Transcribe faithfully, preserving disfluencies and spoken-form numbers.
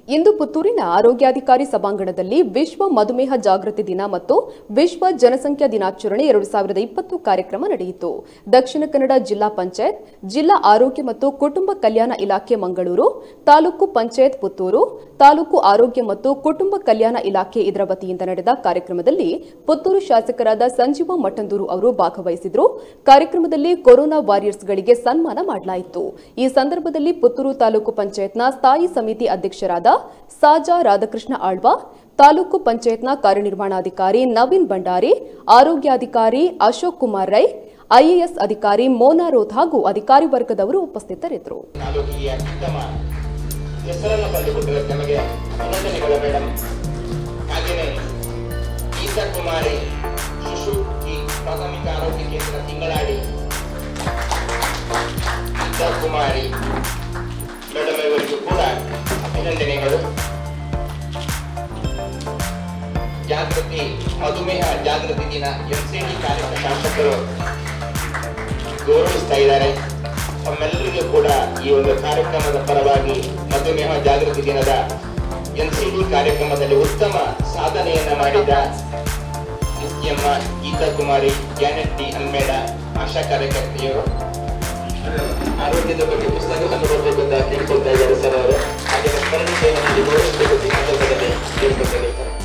ಇಂದು ಪುತ್ತೂರಿನ ಆರೋಗ್ಯಾಧಿಕಾರಿ ಸಭಾಂಗಣದಲ್ಲಿ ವಿಶ್ವ ಮಧುಮೇಹ ಜಾಗೃತಿ ದಿನ ಮತ್ತು ವಿಶ್ವ ಜನಸಂಖ್ಯಾ ದಿನಾಚರಣೆ ಎರಡು ಸಾವಿರದ ಇಪ್ಪತ್ತು ಕಾರ್ಯಕ್ರಮ ನಡೆಯಿತು. ದಕ್ಷಿಣ ಕನ್ನಡ ಜಿಲ್ಲಾ ಪಂಚಾಯತ್, ಜಿಲ್ಲಾ ಆರೋಗ್ಯ ಮತ್ತು ಕುಟುಂಬ ಕಲ್ಯಾಣ ಇಲಾಖೆ ಮಂಗಳೂರು, ತಾಲೂಕು ಪಂಚಾಯತ್ ಪುತ್ತೂರು, ತಾಲೂಕು ಆರೋಗ್ಯ ಮತ್ತು ಕುಟುಂಬ ಕಲ್ಯಾಣ ಇಲಾಖೆ ಇದರ ವತಿಯಿಂದ ನಡೆದ ಕಾರ್ಯಕ್ರಮದಲ್ಲಿ ಪುತ್ತೂರು ಶಾಸಕರಾದ ಸಂಜೀವ ಮಠಂದೂರು ಅವರು ಭಾಗವಹಿಸಿದರು. ಕಾರ್ಯಕ್ರಮದಲ್ಲಿ ಕೊರೋನಾ ವಾರಿಯರ್ಸ್ಗಳಿಗೆ ಸನ್ಮಾನ ಮಾಡಲಾಯಿತು. ಈ ಸಂದರ್ಭದಲ್ಲಿ ಪುತ್ತೂರು ತಾಲೂಕು ಪಂಚಾಯತ್ನ ಸ್ಥಾಯಿ ಸಮಿತಿ ಅಧ್ಯಕ್ಷರಾದ ಸಾಜಾ ರಾಧಾಕೃಷ್ಣ ಆಳ್ವ, ತಾಲೂಕು ಪಂಚಾಯತ್ನ ಕಾರ್ಯನಿರ್ವಹಣಾಧಿಕಾರಿ ನವೀನ್ ಭಂಡಾರಿ, ಆರೋಗ್ಯಾಧಿಕಾರಿ ಅಶೋಕ್ ಕುಮಾರ್ ರೈ, ಐಎಎಸ್ ಅಧಿಕಾರಿ ಮೋನಾ ರೋತ್ ಹಾಗೂ ಅಧಿಕಾರಿ ವರ್ಗದವರು ಉಪಸ್ಥಿತರಿದ್ದರು. ಮೇಡಮ್ ಇವರಿಗೂ ಕೂಡ ಅಭಿನಂದನೆಗಳು. ಜಾಗೃತಿ ಮಧುಮೇಹ ಜಾಗೃತಿ ದಿನ ಎನ್ಸಿಡಿ ಕಾರ್ಯಕ್ರಮ ಶಾಸಕರು ಗೌರವಿಸ್ತಾ ಇದ್ದಾರೆ. ತಮ್ಮೆಲ್ಲರಿಗೂ ಕೂಡ ಈ ಒಂದು ಕಾರ್ಯಕ್ರಮದ ಪರವಾಗಿ ಮಧುಮೇಹ ಜಾಗೃತಿ ದಿನದ ಎನ್ಸಿಡಿ ಕಾರ್ಯಕ್ರಮದಲ್ಲಿ ಉತ್ತಮ ಸಾಧನೆಯನ್ನ ಮಾಡಿದ Emma Geetha Kumari, Janet D ಅನ್ಮೇಡ, ಆಶಾ ಕಾರ್ಯಕರ್ತೆಯರು ಆರೋಗ್ಯದ ಬಗ್ಗೆ ಪುಸ್ತಕವನ್ನು ಬರಬೇಕು ಅಂತ ಕೇಳ್ಕೊಳ್ತಾ ಇದ್ದಾರೆ ಸರ್ ಅವರು. ಹಾಗೆ ಸ್ಮರಣೆಯನ್ನು ಗೌರವಿಸಬೇಕು ಕೇಳ್ಕೊಳ್ತಾರೆ.